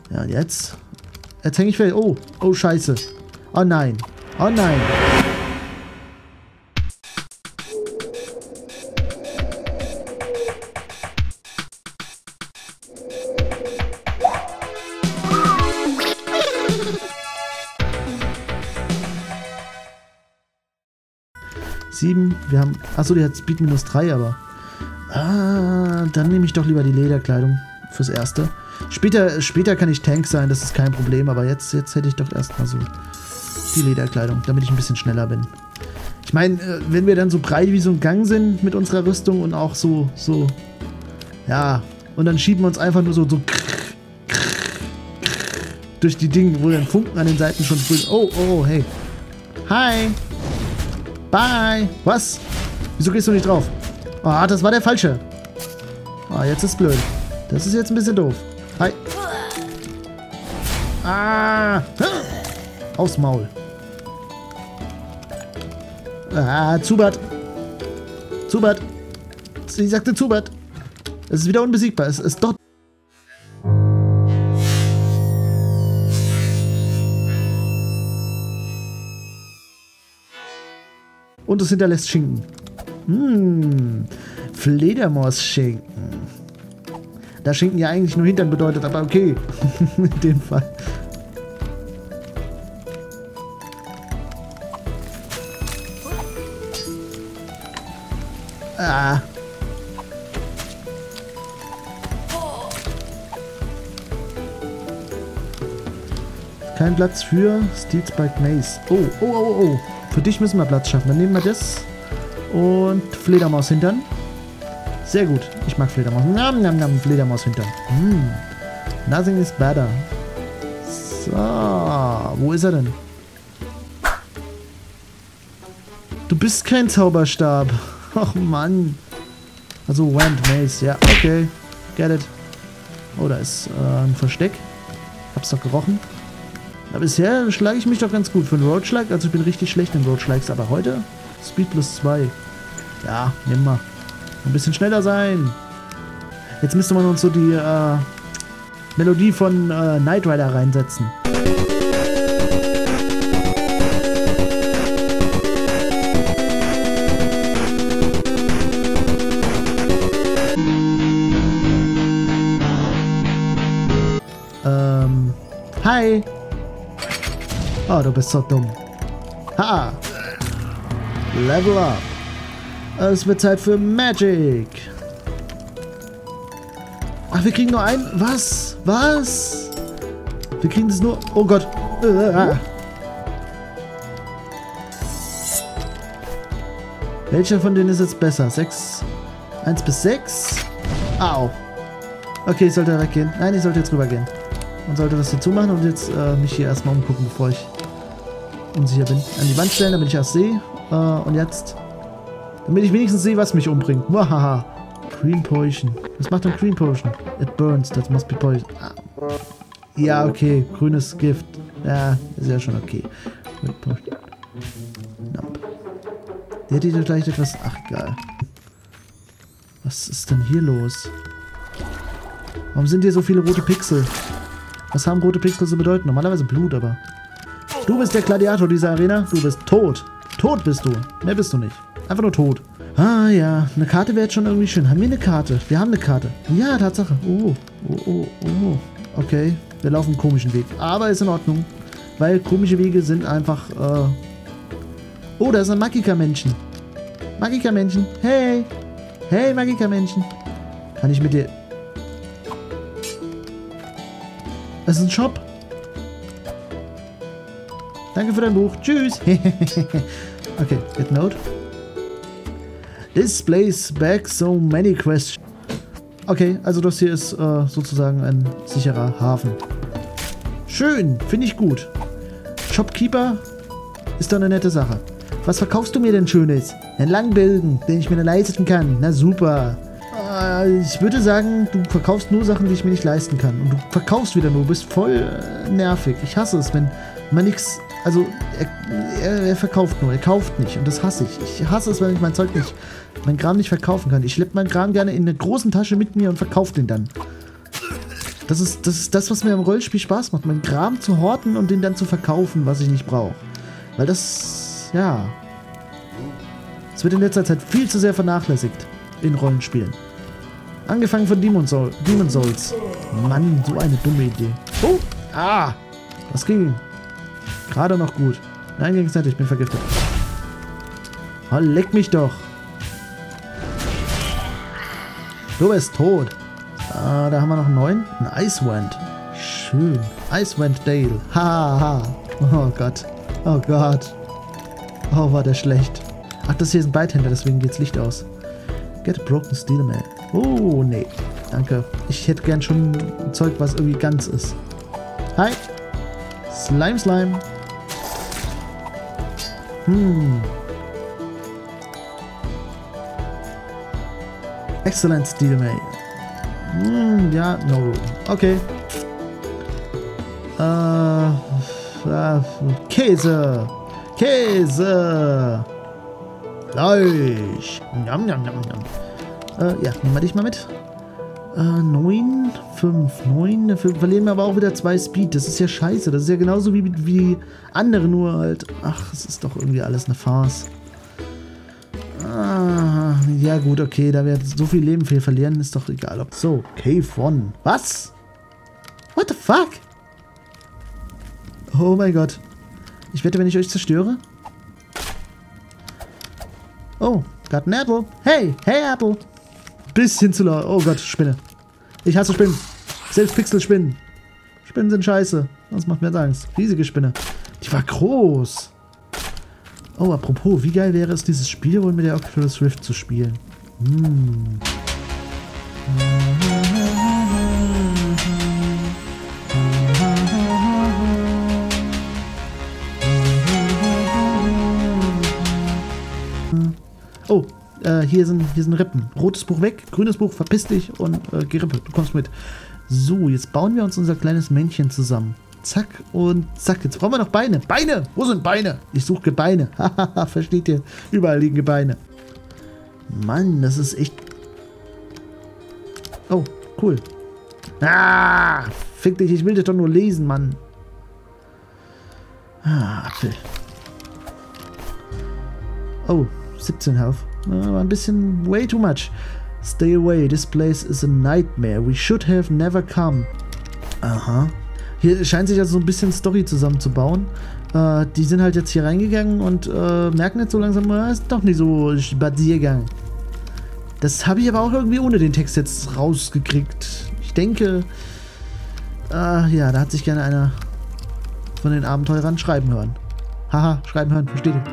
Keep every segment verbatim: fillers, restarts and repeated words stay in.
Ja, und jetzt? Jetzt hänge ich fest. Oh, oh, scheiße. Oh nein. Oh nein. Sieben. Wir haben... Achso, die hat Speed minus drei, aber... Ah, dann nehme ich doch lieber die Lederkleidung fürs Erste. Später, später kann ich Tank sein, das ist kein Problem, aber jetzt, jetzt hätte ich doch erstmal so die Lederkleidung, damit ich ein bisschen schneller bin. Ich meine, wenn wir dann so breit wie so ein Gang sind mit unserer Rüstung und auch so, so, ja, und dann schieben wir uns einfach nur so, so durch die Dinge, wo dann Funken an den Seiten schon sprühen. Oh, oh, hey. Hi. Bye. Was? Wieso gehst du nicht drauf? Ah, oh, das war der falsche. Ah, oh, jetzt ist blöd. Das ist jetzt ein bisschen doof. Hi. Ah. Aufs Maul. Ah, Zubat. Zubat. Sie sagte Zubat. Es ist wieder unbesiegbar. Es ist dort. Und es hinterlässt Schinken. Hm. Fledermaus-Schinken. Da Schinken ja eigentlich nur Hintern bedeutet, aber okay. In dem Fall. Ah. Kein Platz für Steel Spike Mace. Oh, oh, oh, oh. Für dich müssen wir Platz schaffen. Dann nehmen wir das. Und Fledermaus hintern. Sehr gut. Ich mag Fledermaus. Nam, nam, nam, Fledermaus hintern. Hm. Nothing is better. So. Wo ist er denn? Du bist kein Zauberstab. Ach Mann. Also Wand Mace. Ja, okay. Get it. Oh, da ist äh, ein Versteck. Hab's doch gerochen. Aber bisher schlage ich mich doch ganz gut für einen Roadschlag. Also ich bin richtig schlecht in Roadschlags. Aber heute Speed plus zwei. Ja, nimm mal. Ein bisschen schneller sein. Jetzt müsste man uns so die äh, Melodie von äh, Knight Rider reinsetzen. Ähm, hi. Oh, du bist so dumm. Ha! Level up. Es wird Zeit für Magic. Ach, wir kriegen nur einen. Was? Was? Wir kriegen das nur... Oh Gott. Welcher von denen ist jetzt besser? sechs. eins bis sechs. Au. Okay, ich sollte weggehen. Nein, ich sollte jetzt rübergehen. Und sollte das hier zumachen und jetzt äh, mich hier erstmal umgucken, bevor ich unsicher bin. An die Wand stellen, damit ich erst sehe. Äh, und jetzt... Damit ich wenigstens sehe, was mich umbringt. Wahaha. Green Potion. Was macht denn Green Potion? It burns, that must be poison. Ah. Ja, okay. Grünes Gift. Ja, ist ja schon okay. Red Potion. Nope. Der hätte doch gleich etwas... Ach, egal. Was ist denn hier los? Warum sind hier so viele rote Pixel? Was haben rote Pixel zu bedeuten? Normalerweise Blut, aber... Du bist der Gladiator dieser Arena. Du bist tot. Tot bist du. Mehr bist du nicht. Einfach nur tot. Ah ja, eine Karte wäre jetzt schon irgendwie schön. Haben wir eine Karte? Wir haben eine Karte. Ja, Tatsache. Oh, oh, oh, oh. Okay, wir laufen einen komischen Weg. Aber ist in Ordnung. Weil komische Wege sind einfach... Äh oh, da ist ein Magika-Männchen. Magika-Männchen. Hey. Hey, Magika-Männchen. Kann ich mit dir... Das ist ein Shop. Danke für dein Buch. Tschüss. Okay, get note. This place back so many questions. Okay, also das hier ist äh, sozusagen ein sicherer Hafen. Schön, finde ich gut. Shopkeeper ist doch eine nette Sache. Was verkaufst du mir denn Schönes? Einen Langbilden, den ich mir leisten kann. Na super. Äh, ich würde sagen, du verkaufst nur Sachen, die ich mir nicht leisten kann. Und du verkaufst wieder nur. Du bist voll äh, nervig. Ich hasse es, wenn man nichts... Also, er, er, er verkauft nur, er kauft nicht und das hasse ich. Ich hasse es, wenn ich mein Zeug nicht, mein Kram nicht verkaufen kann. Ich schleppe meinen Kram gerne in eine großen Tasche mit mir und verkaufe den dann. Das ist, das ist das, was mir im Rollenspiel Spaß macht. Meinen Kram zu horten und den dann zu verkaufen, was ich nicht brauche. Weil das, ja... Es wird in letzter Zeit viel zu sehr vernachlässigt in Rollenspielen. Angefangen von Demon, Soul, Demon Souls. Mann, so eine dumme Idee. Oh! Ah! Das ging gerade noch gut. Nein, ging es nicht, ich bin vergiftet. Oh, leck mich doch! Du bist tot. Ah, da haben wir noch einen neuen. Ein Icewand. Schön. Icewand Dale. Haha. Ha. Oh Gott. Oh Gott. Oh, war der schlecht. Ach, das hier ist ein Beithändler, deswegen geht's Licht aus. Get a broken steel man. Oh, nee. Danke. Ich hätte gern schon ein Zeug, was irgendwie ganz ist. Hi. Slime, Slime. Hm. Excellent Steel Mail. Hm, ja, no. Okay. Äh, äh, Käse. Käse. Fleisch. Njam, njam, njam, njam. Äh, ja, nehmen wir dich mal mit. Äh, neun, fünf, neun. Dafür verlieren wir aber auch wieder zwei Speed. Das ist ja scheiße. Das ist ja genauso wie, wie andere, nur halt. Ach, es ist doch irgendwie alles eine Farce. Ah, ja gut, okay, da wir so viel Leben viel verlieren, ist doch egal. Ob so, Cave One. Was? What the fuck? Oh mein Gott. Ich wette, wenn ich euch zerstöre. Oh, got an apple. Hey, hey Apple. Bisschen zu laut. Oh Gott, Spinne. Ich hasse Spinnen. Selbst Pixel-Spinnen. Spinnen sind scheiße. Das macht mir jetzt Angst. Riesige Spinne. Die war groß. Oh, apropos, wie geil wäre es, dieses Spiel wohl mit der Oculus Rift zu spielen? Hm. Oh, äh, hier sind, hier sind Rippen. Rotes Buch weg, grünes Buch, verpiss dich und äh, Gerippe, du kommst mit. So, jetzt bauen wir uns unser kleines Männchen zusammen. Zack und zack. Jetzt brauchen wir noch Beine. Beine! Wo sind Beine? Ich suche Gebeine. Hahaha, versteht ihr? Überall liegen Gebeine. Mann, das ist echt... Oh, cool. Ah, fick dich, ich will das doch nur lesen, Mann. Ah, Apfel. Oh, siebzehn Health. War ein bisschen way too much. Stay away, this place is a nightmare. We should have never come. Aha. Hier scheint sich also so ein bisschen Story zusammenzubauen. Äh, die sind halt jetzt hier reingegangen und äh, merken jetzt so langsam, äh, ist doch nicht so Spaziergang. Das habe ich aber auch irgendwie ohne den Text jetzt rausgekriegt. Ich denke, äh, ja, da hat sich gerne einer von den Abenteurern schreiben hören. Haha, schreiben hören, versteht ihr?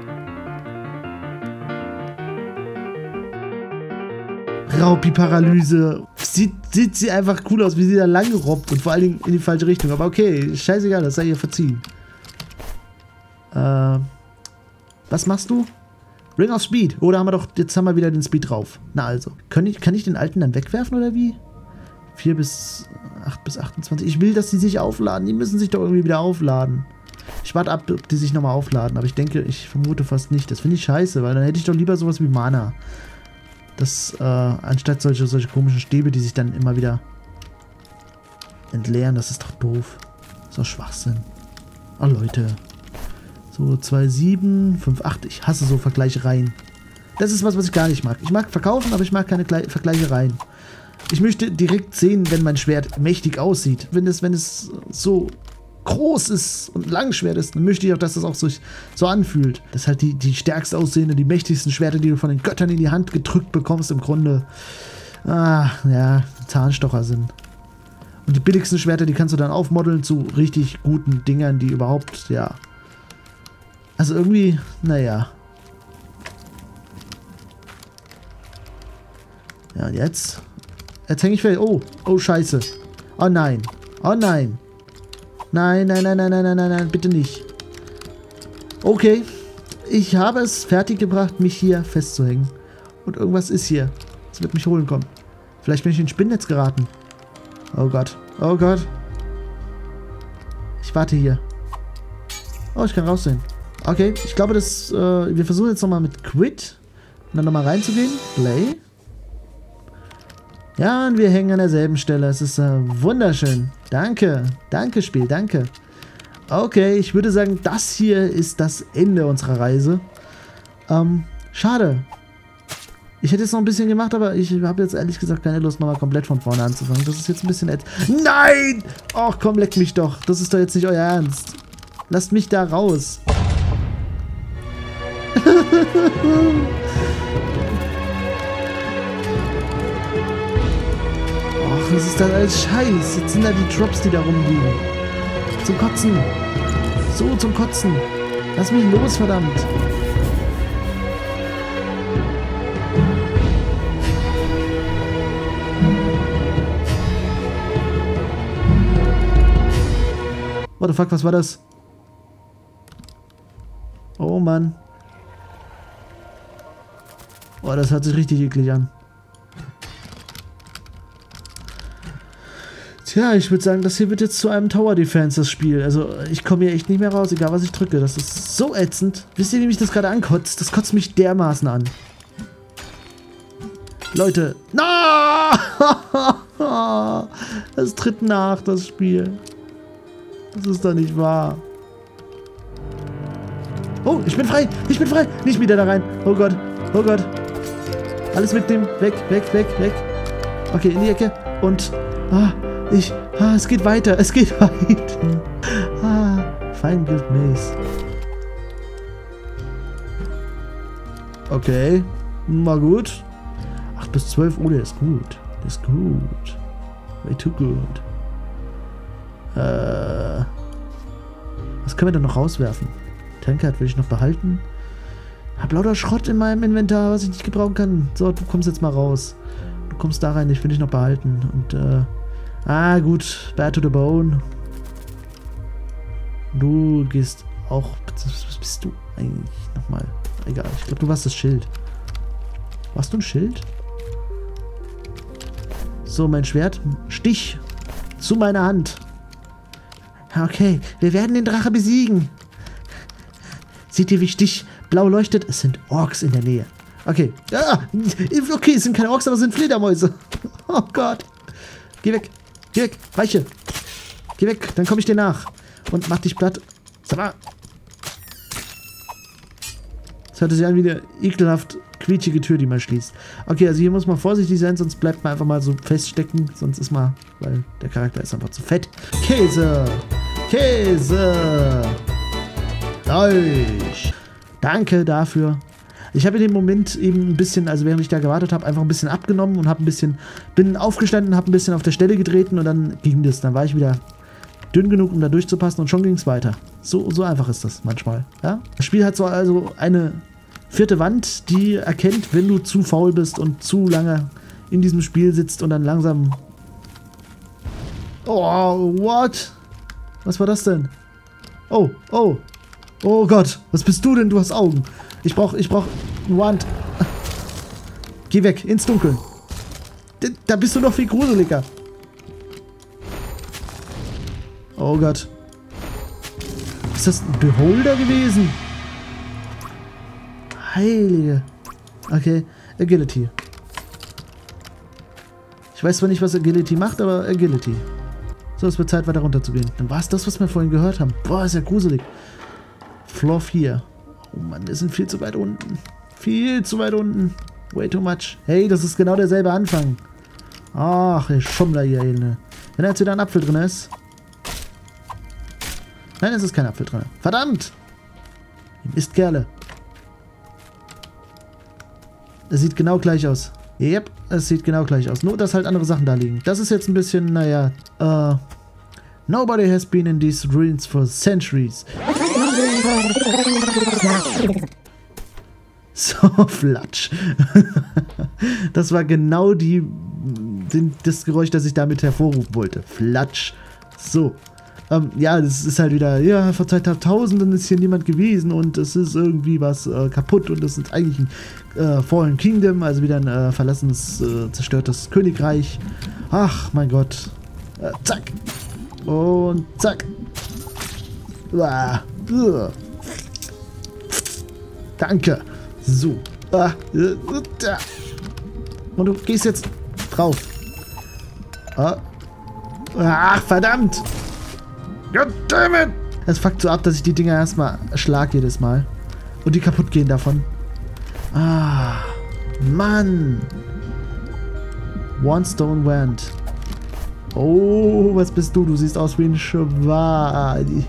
Raupi-Paralyse. Sieht, sieht sie einfach cool aus, wie sie da lang robbt und vor allen Dingen in die falsche Richtung. Aber okay, scheißegal, das sei ihr verziehen. Äh, was machst du? Ring of Speed. Oder haben wir doch, jetzt haben wir wieder den Speed drauf. Na also. Kann ich, kann ich den alten dann wegwerfen oder wie? vier bis acht bis achtundzwanzig. Ich will, dass die sich aufladen. Die müssen sich doch irgendwie wieder aufladen. Ich warte ab, ob die sich nochmal aufladen. Aber ich denke, ich vermute fast nicht. Das finde ich scheiße, weil dann hätte ich doch lieber sowas wie Mana. Das, äh, anstatt solche, solche komischen Stäbe, die sich dann immer wieder entleeren, das ist doch doof. Das ist doch Schwachsinn. Oh, Leute. So, zwei sieben, fünf acht. Ich hasse so Vergleichereien. Das ist was, was ich gar nicht mag. Ich mag verkaufen, aber ich mag keine Gle Vergleichereien. Ich möchte direkt sehen, wenn mein Schwert mächtig aussieht. Wenn es, wenn es so groß ist und Langschwert ist, dann möchte ich auch, dass das auch so, so anfühlt. Das halt die, die stärkst aussehende, die mächtigsten Schwerter, die du von den Göttern in die Hand gedrückt bekommst, im Grunde, ah, ja, Zahnstocher sind. Und die billigsten Schwerter, die kannst du dann aufmodeln zu richtig guten Dingern, die überhaupt, ja. Also irgendwie, naja. Ja, und jetzt? Jetzt hänge ich fest. Oh, oh, scheiße. Oh nein. Oh nein. Nein, nein, nein, nein, nein, nein, nein, nein, bitte nicht. Okay. Ich habe es fertiggebracht, mich hier festzuhängen. Und irgendwas ist hier. Es wird mich holen kommen. Vielleicht bin ich in ein Spinnnetz geraten. Oh Gott. Oh Gott. Ich warte hier. Oh, ich kann raussehen. Okay, ich glaube, das, äh, wir versuchen jetzt nochmal mit Quit. Und dann nochmal reinzugehen. Play. Ja, und wir hängen an derselben Stelle. Es ist äh, wunderschön. Danke. Danke, Spiel. Danke. Okay, ich würde sagen, das hier ist das Ende unserer Reise. Ähm, schade. Ich hätte jetzt noch ein bisschen gemacht, aber ich habe jetzt ehrlich gesagt keine Lust, nochmal komplett von vorne anzufangen. Das ist jetzt ein bisschen... Nein! Ach komm, leck mich doch. Das ist doch jetzt nicht euer Ernst. Lasst mich da raus. Ach, was ist das alles Scheiß? Jetzt sind da die Drops, die da rumliegen. Zum Kotzen. So, zum Kotzen. Lass mich los, verdammt. What the fuck, was war das? Oh Mann. Oh, das hört sich richtig eklig an. Tja, ich würde sagen, das hier wird jetzt zu einem Tower Defense, das Spiel. Also, ich komme hier echt nicht mehr raus, egal was ich drücke. Das ist so ätzend. Wisst ihr, wie mich das gerade ankotzt? Das kotzt mich dermaßen an. Leute. Na! Es tritt nach, das Spiel. Das ist doch nicht wahr. Oh, ich bin frei. Ich bin frei. Nicht wieder da rein. Oh Gott. Oh Gott. Alles mitnehmen. Weg, weg, weg, weg. Okay, in die Ecke. Und... Ah, ich... Ah, es geht weiter. Es geht weiter. Ah, Feingild Maze. Okay. Mal gut. acht bis zwölf Uhr, der ist gut. Der ist gut. Way too good. Äh, was können wir denn noch rauswerfen? Tankard will ich noch behalten. Hab lauter Schrott in meinem Inventar, was ich nicht gebrauchen kann. So, du kommst jetzt mal raus. Du kommst da rein, ich will dich noch behalten. Und, äh, ah, gut. Bad to the bone. Du gehst auch... Was bist du eigentlich nochmal? Egal, ich glaube, du warst das Schild. Warst du ein Schild? So, mein Schwert. Stich. Zu meiner Hand. Okay, wir werden den Drache besiegen. Seht ihr, wie Stich blau leuchtet? Es sind Orks in der Nähe. Okay. Ah, okay, es sind keine Orks, aber es sind Fledermäuse. Oh Gott. Geh weg. Geh weg. Weiche. Geh weg. Dann komme ich dir nach. Und mach dich platt. Sag mal. Das hört sich an wie eine ekelhaft quietschige Tür, die man schließt. Okay, also hier muss man vorsichtig sein, sonst bleibt man einfach mal so feststecken. Sonst ist man, weil der Charakter ist einfach zu fett. Käse! Käse! Euch! Danke dafür. Ich habe in dem Moment eben ein bisschen, also während ich da gewartet habe, einfach ein bisschen abgenommen und habe ein bisschen, bin aufgestanden, habe ein bisschen auf der Stelle getreten und dann ging das. Dann war ich wieder dünn genug, um da durchzupassen und schon ging es weiter. So, so einfach ist das manchmal. Ja? Das Spiel hat so also eine vierte Wand, die erkennt, wenn du zu faul bist und zu lange in diesem Spiel sitzt und dann langsam... Oh, what? Was war das denn? Oh, oh. Oh Gott, was bist du denn? Du hast Augen. Ich brauch, ich brauch ein Wand. Geh weg, ins Dunkel. Da bist du noch viel gruseliger. Oh Gott. Ist das ein Beholder gewesen? Heilige. Okay, Agility. Ich weiß zwar nicht, was Agility macht, aber Agility. So, es wird Zeit, weiter runter zu gehen. Dann war es das, was wir vorhin gehört haben. Boah, ist ja gruselig. Floor vier. Oh Mann, wir sind viel zu weit unten. Viel zu weit unten. Way too much. Hey, das ist genau derselbe Anfang. Ach, ihr Schummler hier. Wenn da jetzt wieder ein Apfel drin ist. Nein, es ist kein Apfel drin. Verdammt! Ihr Mistkerle. Es sieht genau gleich aus. Yep, es sieht genau gleich aus. Nur, dass halt andere Sachen da liegen. Das ist jetzt ein bisschen, naja, äh... Nobody has been in these ruins for centuries. So, Flatsch. Das war genau die, den, das Geräusch, das ich damit hervorrufen wollte. Flatsch. So. Ähm, ja, das ist halt wieder, ja, vor zweitausenden ist hier niemand gewesen und es ist irgendwie was äh, kaputt und es ist eigentlich ein äh, Fallen Kingdom, also wieder ein äh, verlassenes, äh, zerstörtes Königreich. Ach, mein Gott. Äh, zack. Und zack. Uah. Uah. Danke. So. Ah. Und du gehst jetzt drauf. Oh. Ach, verdammt! Goddammit! Es fuckt so ab, dass ich die Dinger erstmal schlag jedes Mal. Und die kaputt gehen davon. Ah, Mann! One Stone Wand. Oh, was bist du? Du siehst aus wie ein Schwan.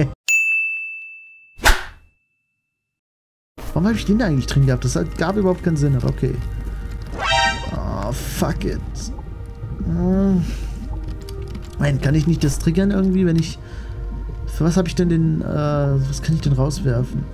Warum habe ich den da eigentlich drin gehabt? Das gab überhaupt keinen Sinn, aber okay. Oh, fuck it. Hm. Nein, kann ich nicht das triggern irgendwie, wenn ich... Für was habe ich denn den... Äh, was kann ich denn rauswerfen?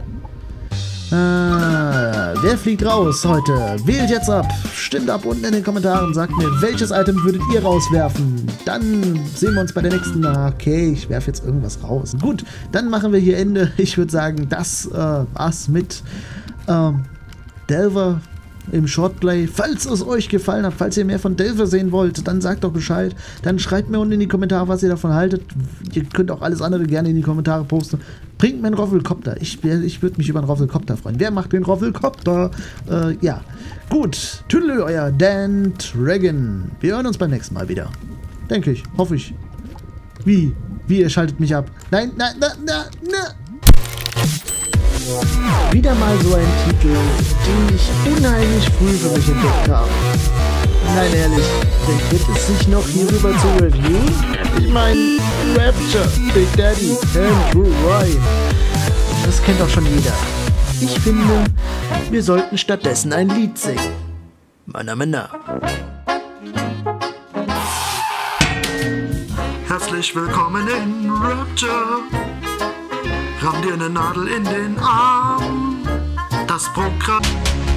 Ah, wer fliegt raus heute? Wählt jetzt ab. Stimmt ab unten in den Kommentaren. Sagt mir, welches Item würdet ihr rauswerfen? Dann sehen wir uns bei der nächsten... Okay, ich werfe jetzt irgendwas raus. Gut, dann machen wir hier Ende. Ich würde sagen, das äh, war's mit ähm, Delver im Shortplay. Falls es euch gefallen hat, falls ihr mehr von Delver sehen wollt, dann sagt doch Bescheid. Dann schreibt mir unten in die Kommentare, was ihr davon haltet. Ihr könnt auch alles andere gerne in die Kommentare posten. Bringt mir einen Roffelkopter. Ich, ich würde mich über einen Roffelkopter freuen. Wer macht den Roffelkopter? Äh, ja. Gut. Tüdelü, euer Dan Dragon. Wir hören uns beim nächsten Mal wieder. Denke ich. Hoffe ich. Wie? Wie? Ihr schaltet mich ab. Nein, nein, nein, nein, nein. Wieder mal so ein Titel, den ich unheimlich früh für mich entdeckt habe. Nein, ehrlich, denkt es sich noch hierüber zu reviewen? Ich meine, Rapture, Big Daddy, Andrew Ryan. Das kennt doch schon jeder. Ich finde, wir sollten stattdessen ein Lied singen. Meiner Meinung nach. Herzlich willkommen in Rapture. Ramm dir eine Nadel in den Arm. Das Programm.